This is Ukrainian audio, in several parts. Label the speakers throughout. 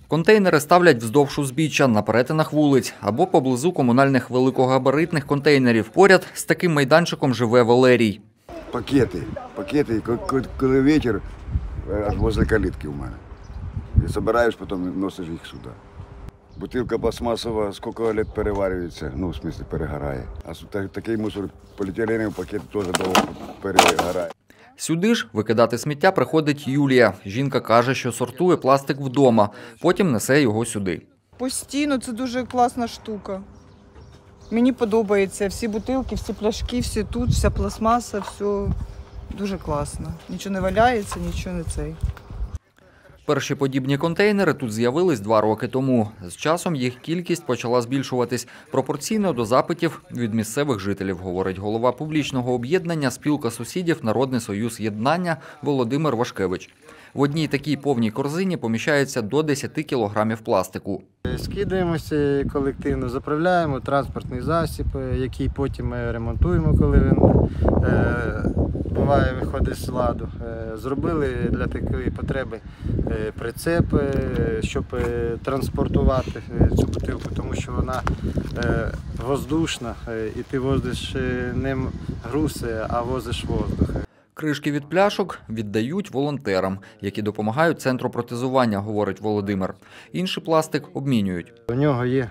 Speaker 1: Контейнери ставлять вздовж узбіччя, на перетинах вулиць або поблизу комунальних великогабаритних контейнерів. Поряд з таким майданчиком живе Валерій.
Speaker 2: Пакети, коли вітер, аж возле калітки у мене. І збираєш, потім носиш їх сюди. Бутилка пластмасова скільки років переварюється, в смислі перегорає. А такий мусор, поліетиленовий пакет теж довго перегорає.
Speaker 1: Сюди ж викидати сміття приходить Юлія. Жінка каже, що сортує пластик вдома, потім несе його сюди.
Speaker 3: Постійно, це дуже класна штука. Мені подобається, всі бутилки, всі пляшки, всі тут, вся пластмаса, все дуже класно. Нічого не валяється, нічого не цей.
Speaker 1: Перші подібні контейнери тут з'явились 2 роки тому. З часом їх кількість почала збільшуватись пропорційно до запитів від місцевих жителів, говорить голова публічного об'єднання «Спілка сусідів. Народний союз єднання» Володимир Вашкевич. В одній такій повній корзині поміщається до 10 кілограмів пластику.
Speaker 4: Скидаємося колективно, заправляємо транспортний засіб, який потім ми ремонтуємо, коли він буває, виходить з ладу. Зробили для такої потреби прицеп, щоб транспортувати цю бутилку, тому що вона воздушна, і ти возиш не груз, а возиш воздух.
Speaker 1: Кришки від пляшок віддають волонтерам, які допомагають центру протезування, говорить Володимир. Інший пластик обмінюють.
Speaker 4: У нього є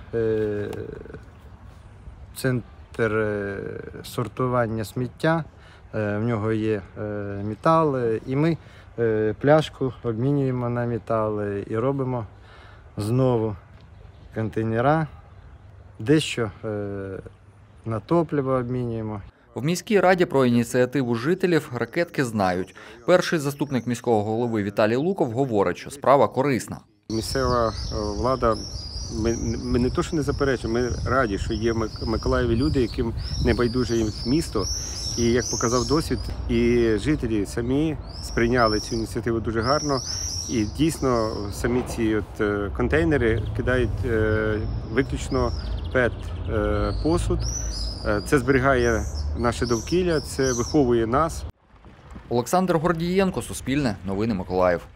Speaker 4: центр сортування сміття, в нього є метал, і ми пляшку обмінюємо на метал і робимо знову контейнера, дещо на топливо обмінюємо.
Speaker 1: В міській раді про ініціативу жителів ракетки знають. Перший заступник міського голови Віталій Луков говорить, що справа корисна.
Speaker 5: Місцева влада, ми не то, що не заперечуємо, ми раді, що є в Миколаєві люди, яким не байдуже їм місто. І як показав досвід, і жителі самі сприйняли цю ініціативу дуже гарно. І дійсно самі ці контейнери кидають виключно ПЕТ-посуд. Це зберігає наше довкілля, це виховує нас.
Speaker 1: Олександр Гордієнко, Суспільне, Новини Миколаїв.